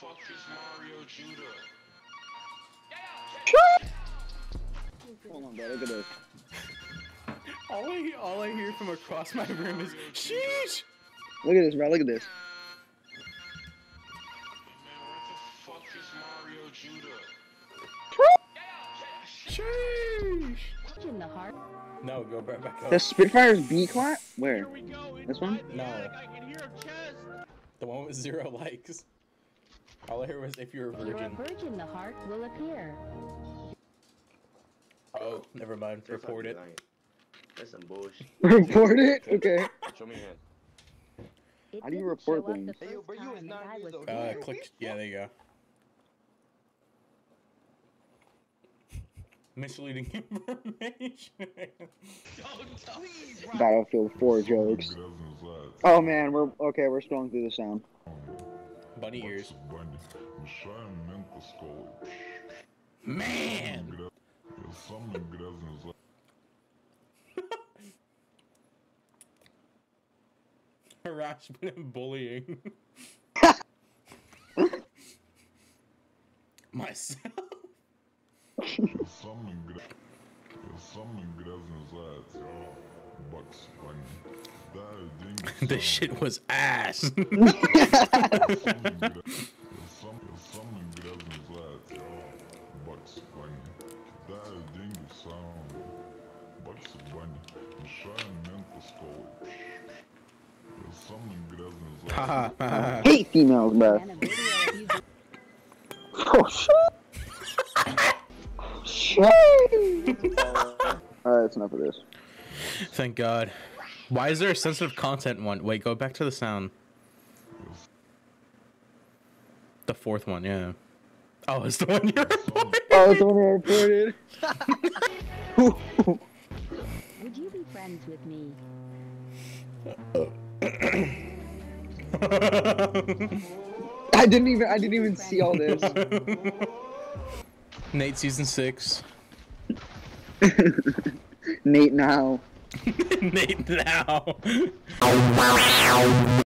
Hold on, bro. Look at this. All I hear from across my room is sheesh. Look at this, bro. Look at this. Sheesh. No, go back up. The Spitfire's B clap? Where? This one? No. The one with 0 likes. All I heard was if you're a virgin. You're a virgin, the heart will appear. Oh, never mind. Report it. That's some bullshit. Report it? Okay. Show me your hand. How do you report things? Hey, yo, bro, you was 9 years old. Click. Yeah, there you go. Misleading information. Battlefield 4 jokes. Oh man, we're scrolling through the sound. Bunny ears. Man! Harassment and bullying. Myself. This shit was ass. Hate females, bro. Oh shit! Shit! Alright, that's enough of this. Thank God. Why is there a sensitive content one? Wait, go back to the sound. The 4th one, yeah. Oh, it's the one you reported. Oh, it's the one I reported. Would you be friends with me? I didn't even see all this. Nate season 6. Nate now. Nate now.